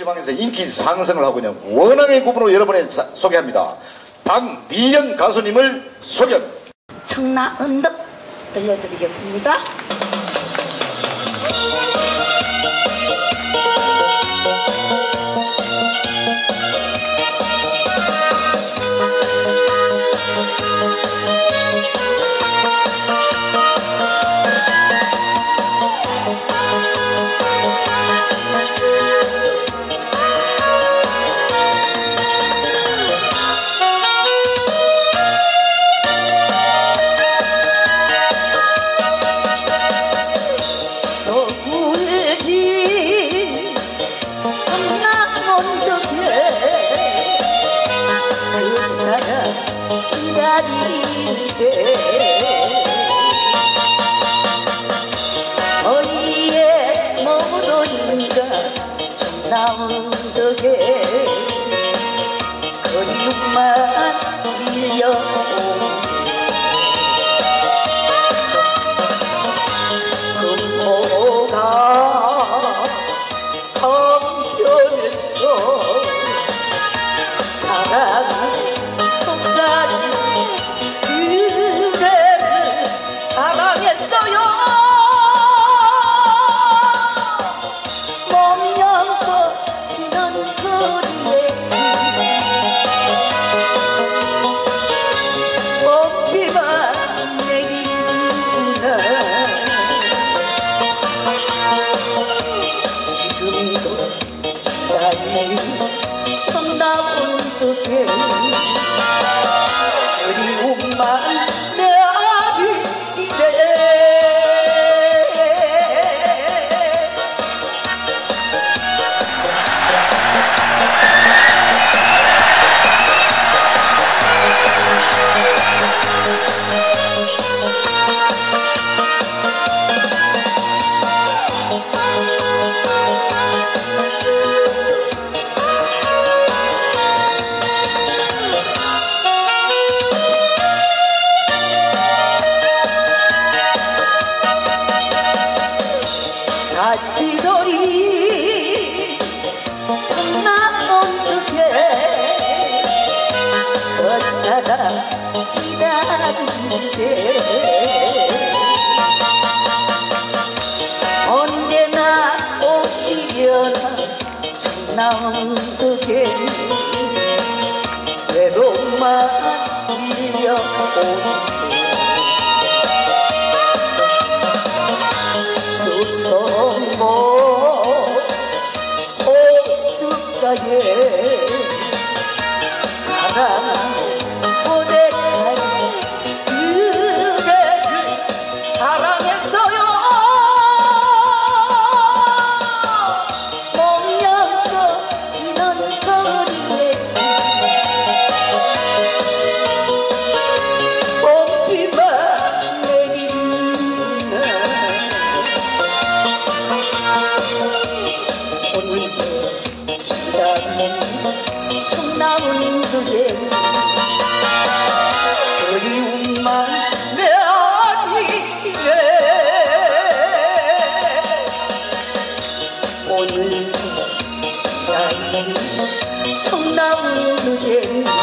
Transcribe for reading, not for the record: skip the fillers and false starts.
노래방에서 인기 상승을 하고 있는 원앙의 구분으로 여러분에 소개합니다. 박미연 가수님을 소개합니다. 청라 언덕 들려드리겠습니다. 어디에 모든가 청라운덕에 그리움만 밀려온 금호가 건편에서 사랑을 속삭이는 그대를 사랑했어요. 멍녕껏 지나는 거리에 꽃비만 내리구나. 지금도 기다리는 청라운 듯해 그리움만 메아리치네. 갓비돌이 청라운덕에 그 사람 기다리는데 언제나 오시려나 청라운덕에 외로움만 밀려오는 수성모 호숫가에 사랑 고백한 그대를 사랑했어요. 멍녕껏 지나는 거리에 봄비만 내리는 오늘도 기다리는 청라운덕에 그리움만 메아리치네. 오늘도 기다리는 청라운덕에